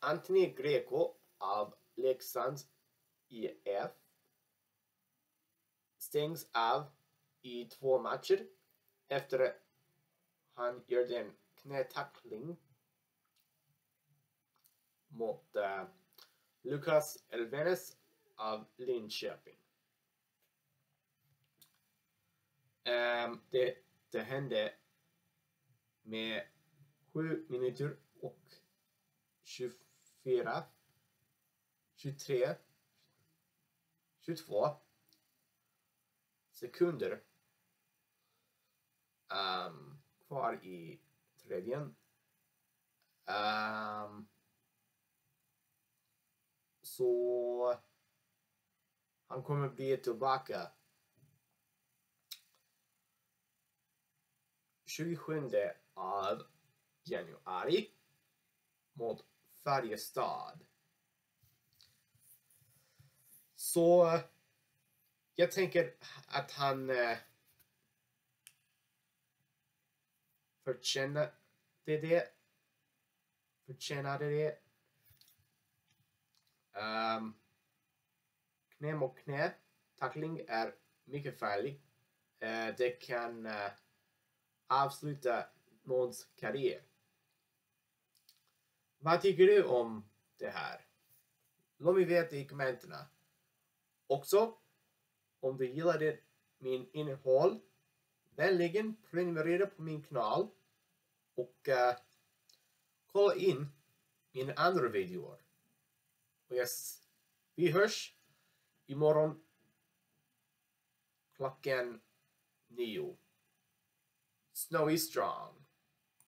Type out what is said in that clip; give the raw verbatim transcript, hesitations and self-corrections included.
Antoni Greco of Leksand I F stängs av i två matcher efter han gjorde en knätackling mot uh, Lucas Elvenes of Linköping. Um, det, det hände med sju minuter och tjugofyra, tjugotre, tjugotvå sekunder um, kvar i tredje. Um, så han kommer bli tillbaka tjugosjunde av januari mot Färjestad. Så jag tänker att han eh, förtjänar det, det. Förtjänade det. Um, knä mot knä tackling är mycket farlig. Uh, det kan uh, avsluta någons karriär. Vad tycker du om det här? Låt mig veta i kommentarna. Också, om du gillade min innehåll, vänligen prenumerera på min kanal och uh, kolla in mina andra videor. Och yes, vi hörs imorgon klockan nio. Snowy Strong.